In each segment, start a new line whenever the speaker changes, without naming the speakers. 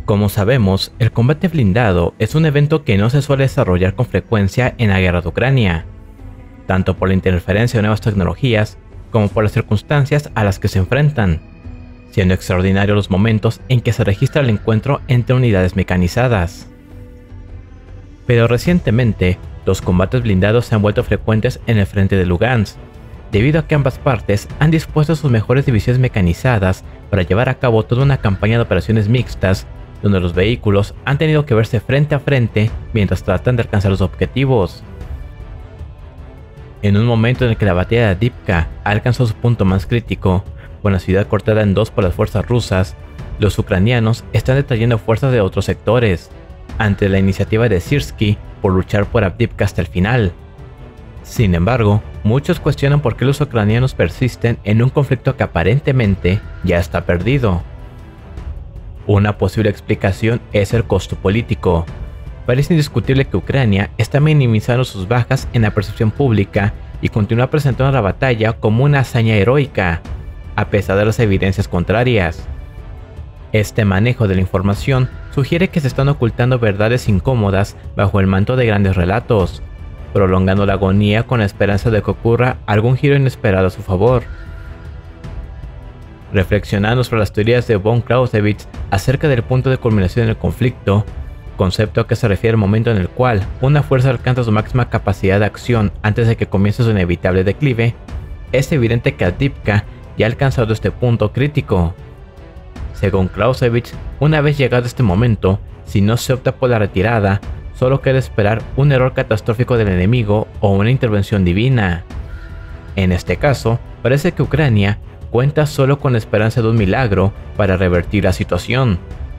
Como sabemos, el combate blindado es un evento que no se suele desarrollar con frecuencia en la guerra de Ucrania, tanto por la interferencia de nuevas tecnologías como por las circunstancias a las que se enfrentan, siendo extraordinarios los momentos en que se registra el encuentro entre unidades mecanizadas. Pero recientemente, los combates blindados se han vuelto frecuentes en el frente de Lugansk, debido a que ambas partes han dispuesto sus mejores divisiones mecanizadas para llevar a cabo toda una campaña de operaciones mixtas, donde los vehículos han tenido que verse frente a frente mientras tratan de alcanzar los objetivos. En un momento en el que la batalla de Avdiivka alcanzó su punto más crítico, con la ciudad cortada en dos por las fuerzas rusas, los ucranianos están detrayendo fuerzas de otros sectores, ante la iniciativa de Syrskyi por luchar por Avdiivka hasta el final. Sin embargo, muchos cuestionan por qué los ucranianos persisten en un conflicto que aparentemente ya está perdido. Una posible explicación es el costo político. Parece indiscutible que Ucrania está minimizando sus bajas en la percepción pública y continúa presentando la batalla como una hazaña heroica, a pesar de las evidencias contrarias. Este manejo de la información sugiere que se están ocultando verdades incómodas bajo el manto de grandes relatos, prolongando la agonía con la esperanza de que ocurra algún giro inesperado a su favor. Reflexionando sobre las teorías de von Clausewitz acerca del punto de culminación del conflicto, concepto a que se refiere al momento en el cual una fuerza alcanza su máxima capacidad de acción antes de que comience su inevitable declive, es evidente que Avdiivka ya ha alcanzado este punto crítico. Según Clausewitz, una vez llegado este momento, si no se opta por la retirada, solo queda esperar un error catastrófico del enemigo o una intervención divina. En este caso, parece que Ucrania cuenta solo con la esperanza de un milagro para revertir la situación.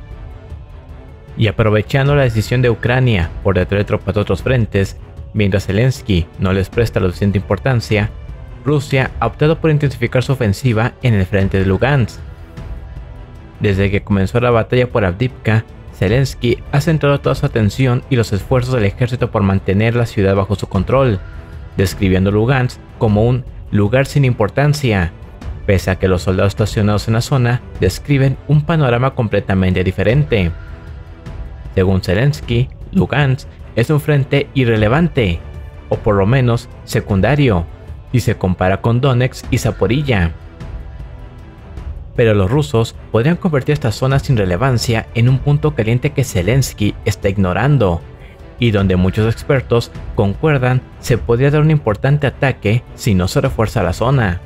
Y aprovechando la decisión de Ucrania por detraer tropas de otros frentes, mientras Zelensky no les presta la suficiente importancia, Rusia ha optado por intensificar su ofensiva en el frente de Lugansk. Desde que comenzó la batalla por Avdiivka, Zelensky ha centrado toda su atención y los esfuerzos del ejército por mantener la ciudad bajo su control, describiendo Lugansk como un lugar sin importancia, pese a que los soldados estacionados en la zona describen un panorama completamente diferente. Según Zelensky, Lugansk es un frente irrelevante, o por lo menos secundario, si se compara con Donetsk y Zaporilla. Pero los rusos podrían convertir esta zona sin relevancia en un punto caliente que Zelensky está ignorando, y donde muchos expertos concuerdan se podría dar un importante ataque si no se refuerza la zona.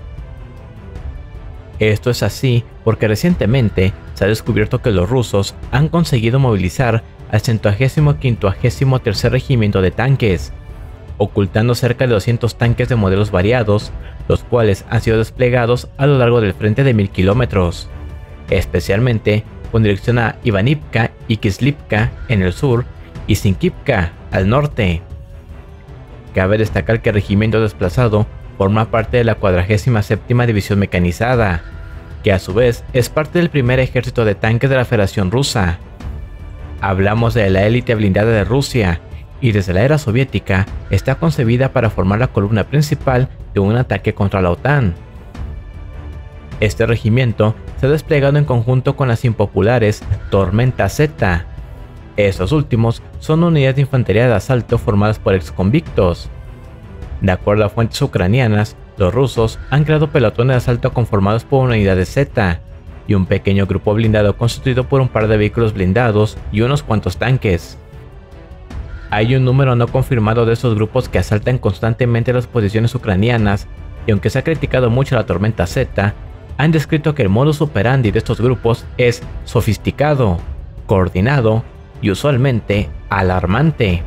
Esto es así porque recientemente se ha descubierto que los rusos han conseguido movilizar al 155º Regimiento de Tanques, ocultando cerca de 200 tanques de modelos variados, los cuales han sido desplegados a lo largo del frente de 1000 kilómetros, especialmente con dirección a Ivanivka y Kislivka en el sur y Sinkivka al norte. Cabe destacar que el regimiento desplazado forma parte de la 47ª División Mecanizada, que a su vez es parte del primer ejército de tanques de la Federación Rusa. Hablamos de la élite blindada de Rusia, y desde la era soviética está concebida para formar la columna principal de un ataque contra la OTAN. Este regimiento se ha desplegado en conjunto con las impopulares Tormenta Z. Estos últimos son unidades de infantería de asalto formadas por exconvictos. De acuerdo a fuentes ucranianas, los rusos han creado pelotones de asalto conformados por unidades Z y un pequeño grupo blindado constituido por un par de vehículos blindados y unos cuantos tanques. Hay un número no confirmado de estos grupos que asaltan constantemente las posiciones ucranianas, y aunque se ha criticado mucho la Tormenta Z, han descrito que el modus operandi de estos grupos es sofisticado, coordinado y usualmente alarmante.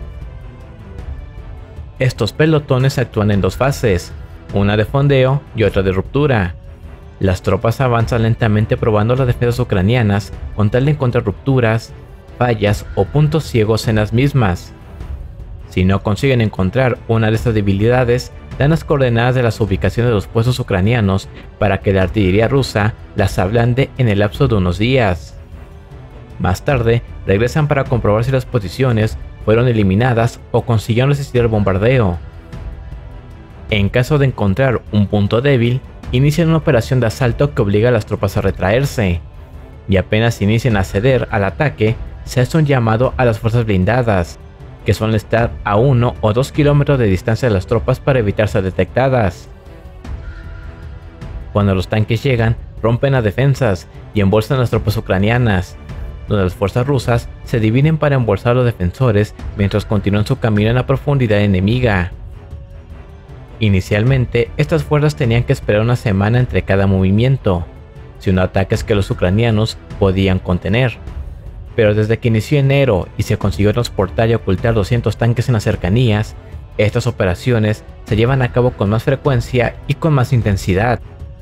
Estos pelotones actúan en dos fases, una de fondeo y otra de ruptura. Las tropas avanzan lentamente probando las defensas ucranianas con tal de encontrar rupturas, fallas o puntos ciegos en las mismas. Si no consiguen encontrar una de estas debilidades, dan las coordenadas de las ubicaciones de los puestos ucranianos para que la artillería rusa las ablande en el lapso de unos días. Más tarde, regresan para comprobar si las posiciones fueron eliminadas o consiguieron resistir el bombardeo. En caso de encontrar un punto débil, inician una operación de asalto que obliga a las tropas a retraerse. y apenas inician a ceder al ataque, se hace un llamado a las fuerzas blindadas, que suelen estar a 1 o 2 kilómetros de distancia de las tropas para evitar ser detectadas. Cuando los tanques llegan, rompen las defensas y embolsan a las tropas ucranianas, donde las fuerzas rusas se dividen para embolsar a los defensores mientras continúan su camino en la profundidad enemiga. Inicialmente, estas fuerzas tenían que esperar una semana entre cada movimiento, siendo ataques que los ucranianos podían contener. Pero desde que inició enero y se consiguió transportar y ocultar 200 tanques en las cercanías, estas operaciones se llevan a cabo con más frecuencia y con más intensidad.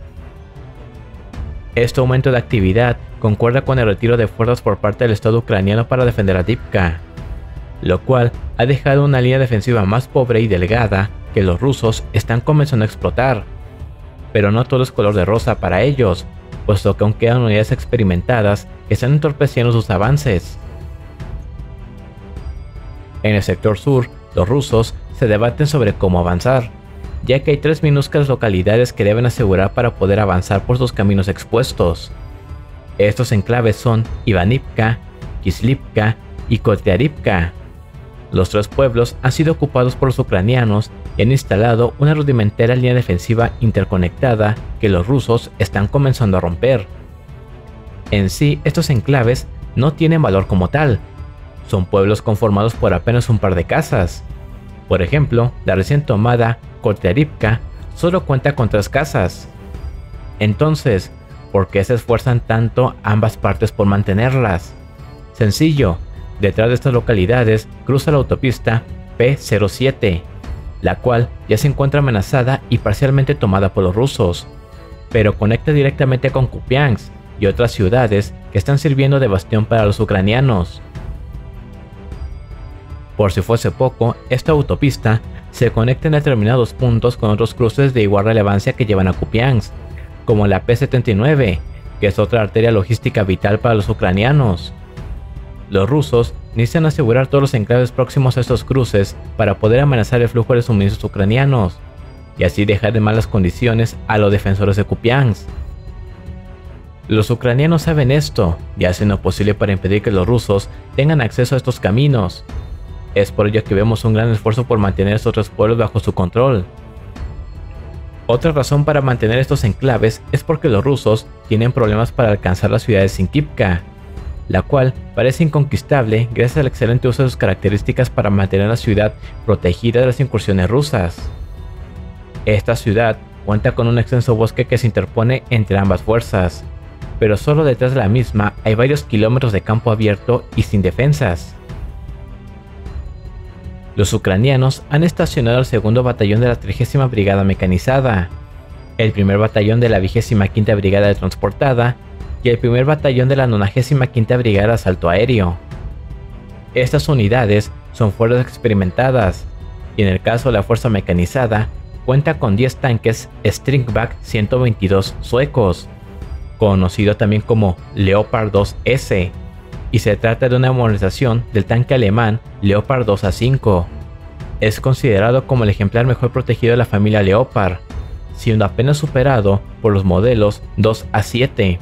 Este aumento de actividad concuerda con el retiro de fuerzas por parte del Estado ucraniano para defender a Avdiivka, lo cual ha dejado una línea defensiva más pobre y delgada que los rusos están comenzando a explotar. Pero no todo es color de rosa para ellos, puesto que aún quedan unidades experimentadas que están entorpeciendo sus avances. En el sector sur, los rusos se debaten sobre cómo avanzar, ya que hay 3 minúsculas localidades que deben asegurar para poder avanzar por sus caminos expuestos. Estos enclaves son Ivanivka, Kislivka y Kotlярivka. Los 3 pueblos han sido ocupados por los ucranianos y han instalado una rudimentaria línea defensiva interconectada que los rusos están comenzando a romper. En sí, estos enclaves no tienen valor como tal. Son pueblos conformados por apenas un par de casas. Por ejemplo, la recién tomada Kotlярivka solo cuenta con 3 casas. Entonces, ¿por qué se esfuerzan tanto ambas partes por mantenerlas? Sencillo, detrás de estas localidades cruza la autopista P-07, la cual ya se encuentra amenazada y parcialmente tomada por los rusos, pero conecta directamente con Kupiansk y otras ciudades que están sirviendo de bastión para los ucranianos. Por si fuese poco, esta autopista se conecta en determinados puntos con otros cruces de igual relevancia que llevan a Kupiansk, como la P-79, que es otra arteria logística vital para los ucranianos. Los rusos necesitan asegurar todos los enclaves próximos a estos cruces para poder amenazar el flujo de suministros ucranianos, y así dejar en malas condiciones a los defensores de Kupiansk. Los ucranianos saben esto y hacen lo posible para impedir que los rusos tengan acceso a estos caminos. Es por ello que vemos un gran esfuerzo por mantener estos 3 pueblos bajo su control. Otra razón para mantener estos enclaves es porque los rusos tienen problemas para alcanzar la ciudad de Sinkivka, la cual parece inconquistable gracias al excelente uso de sus características para mantener la ciudad protegida de las incursiones rusas. Esta ciudad cuenta con un extenso bosque que se interpone entre ambas fuerzas, pero solo detrás de la misma hay varios kilómetros de campo abierto y sin defensas. Los ucranianos han estacionado el 2º batallón de la 30ª Brigada Mecanizada, el 1er batallón de la 25ª Brigada de Transportada y el 1er batallón de la 95ª Brigada de Asalto Aéreo. Estas unidades son fuerzas experimentadas, y en el caso de la fuerza mecanizada, cuenta con 10 tanques Stringback 122 suecos, conocido también como Leopard 2S, y se trata de una modernización del tanque alemán Leopard 2A5. Es considerado como el ejemplar mejor protegido de la familia Leopard, siendo apenas superado por los modelos 2A7.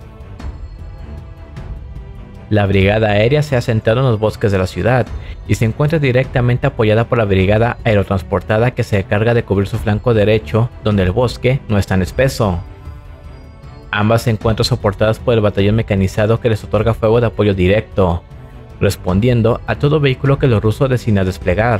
La brigada aérea se ha asentado en los bosques de la ciudad y se encuentra directamente apoyada por la brigada aerotransportada que se encarga de cubrir su flanco derecho donde el bosque no es tan espeso. Ambas se encuentran soportadas por el batallón mecanizado que les otorga fuego de apoyo directo, respondiendo a todo vehículo que los rusos deciden desplegar.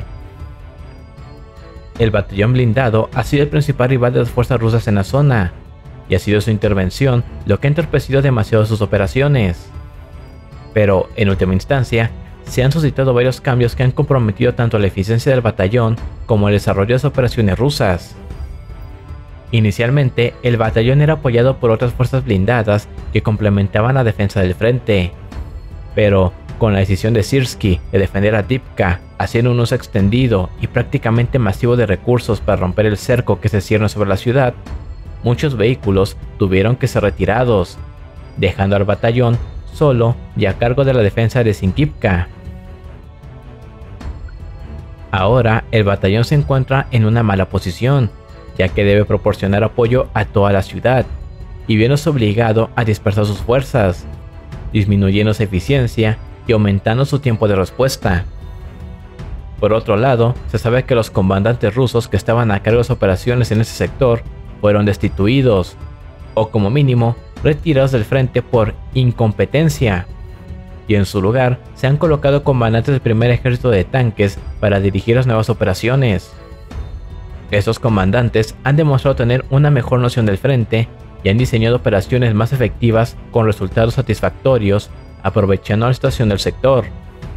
El batallón blindado ha sido el principal rival de las fuerzas rusas en la zona, y ha sido su intervención lo que ha entorpecido demasiado sus operaciones. Pero, en última instancia, se han suscitado varios cambios que han comprometido tanto la eficiencia del batallón como el desarrollo de las operaciones rusas. Inicialmente, el batallón era apoyado por otras fuerzas blindadas que complementaban la defensa del frente, pero con la decisión de Syrskyi de defender a Avdiivka, haciendo un uso extendido y prácticamente masivo de recursos para romper el cerco que se cierne sobre la ciudad, muchos vehículos tuvieron que ser retirados, dejando al batallón solo y a cargo de la defensa de Sinkivka. Ahora el batallón se encuentra en una mala posición, ya que debe proporcionar apoyo a toda la ciudad, y viene obligado a dispersar sus fuerzas, disminuyendo su eficiencia y aumentando su tiempo de respuesta. Por otro lado, se sabe que los comandantes rusos que estaban a cargo de las operaciones en ese sector fueron destituidos, o como mínimo, retirados del frente por incompetencia, y en su lugar se han colocado comandantes del primer ejército de tanques para dirigir las nuevas operaciones. Estos comandantes han demostrado tener una mejor noción del frente y han diseñado operaciones más efectivas con resultados satisfactorios, aprovechando la situación del sector.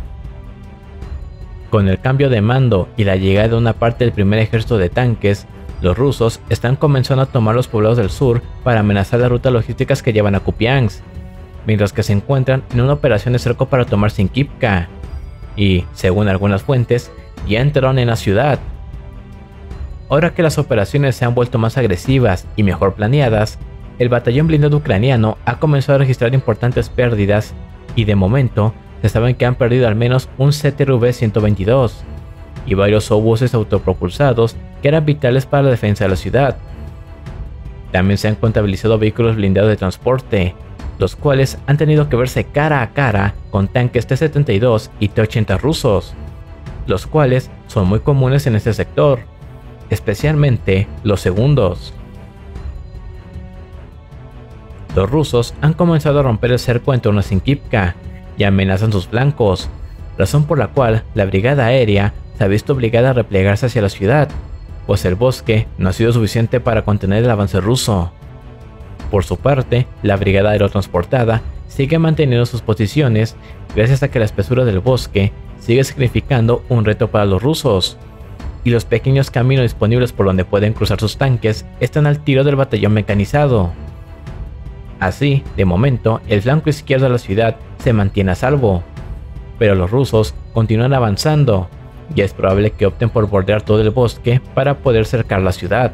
Con el cambio de mando y la llegada de una parte del primer ejército de tanques, los rusos están comenzando a tomar los poblados del sur para amenazar las rutas logísticas que llevan a Kupiansk, mientras que se encuentran en una operación de cerco para tomar Sinkivka, y, según algunas fuentes, ya entraron en la ciudad. Ahora que las operaciones se han vuelto más agresivas y mejor planeadas, el batallón blindado ucraniano ha comenzado a registrar importantes pérdidas y de momento se sabe que han perdido al menos un CTRV-122 y varios obuses autopropulsados que eran vitales para la defensa de la ciudad. También se han contabilizado vehículos blindados de transporte, los cuales han tenido que verse cara a cara con tanques T-72 y T-80 rusos, los cuales son muy comunes en este sector, especialmente los segundos. Los rusos han comenzado a romper el cerco en torno a Sinkivka y amenazan sus flancos, razón por la cual la brigada aérea se ha visto obligada a replegarse hacia la ciudad, pues el bosque no ha sido suficiente para contener el avance ruso. Por su parte, la brigada aerotransportada sigue manteniendo sus posiciones gracias a que la espesura del bosque sigue significando un reto para los rusos, y los pequeños caminos disponibles por donde pueden cruzar sus tanques están al tiro del batallón mecanizado. Así, de momento, el flanco izquierdo de la ciudad se mantiene a salvo, pero los rusos continúan avanzando, y es probable que opten por bordear todo el bosque para poder cercar la ciudad.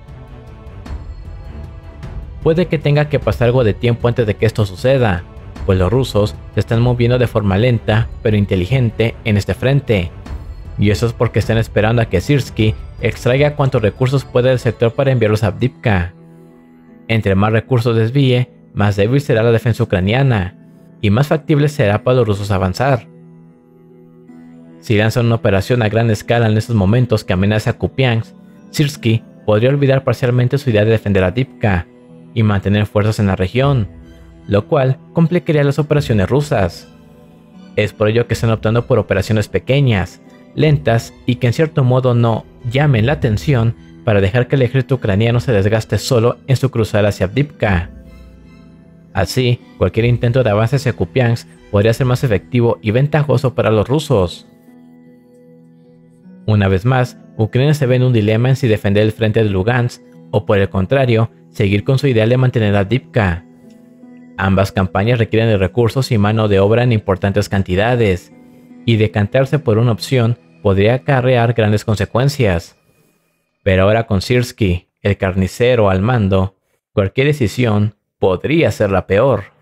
Puede que tenga que pasar algo de tiempo antes de que esto suceda, pues los rusos se están moviendo de forma lenta pero inteligente en este frente, y eso es porque están esperando a que Syrskyi extraiga cuantos recursos pueda del sector para enviarlos a Avdiivka. Entre más recursos desvíe, más débil será la defensa ucraniana, y más factible será para los rusos avanzar. Si lanzan una operación a gran escala en estos momentos que amenaza a Kupiansk, Syrskyi podría olvidar parcialmente su idea de defender a Avdiivka y mantener fuerzas en la región, lo cual complicaría las operaciones rusas. Es por ello que están optando por operaciones pequeñas, lentas y que en cierto modo no llamen la atención para dejar que el ejército ucraniano se desgaste solo en su cruzada hacia Avdiivka. Así, cualquier intento de avance hacia Kupiansk podría ser más efectivo y ventajoso para los rusos. Una vez más, Ucrania se ve en un dilema en si defender el frente de Lugansk o, por el contrario, seguir con su ideal de mantener a Avdiivka. Ambas campañas requieren de recursos y mano de obra en importantes cantidades, y decantarse por una opción podría acarrear grandes consecuencias. Pero ahora con Syrskyi, el carnicero, al mando, cualquier decisión podría ser la peor.